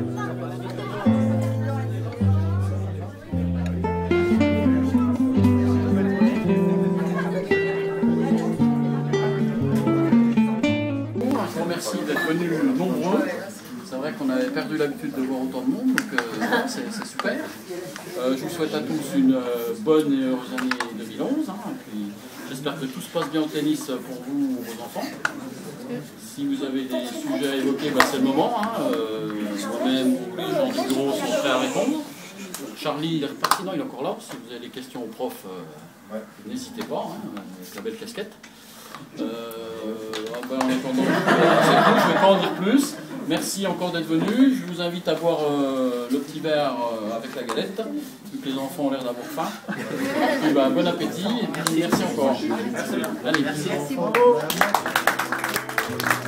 Merci d'être venus nombreux. C'est vrai qu'on avait perdu l'habitude de voir autant de monde, donc c'est super. Je vous souhaite à tous une bonne et heureuse année 2011. J'espère que tout se passe bien au tennis pour vous ou vos enfants. Si vous avez des sujets à évoquer, c'est le moment. Moi-même ou les gens du bureau sont prêts à répondre. Charlie, il est reparti, non, il est encore là. Si vous avez des questions au prof, n'hésitez pas, avec la belle casquette. En attendant, je ne vais pas en dire plus. Merci encore d'être venus. Je vous invite à boire le petit verre avec la galette, vu que les enfants ont l'air d'avoir faim. Et puis, bon appétit et puis merci encore. Allez. Merci beaucoup.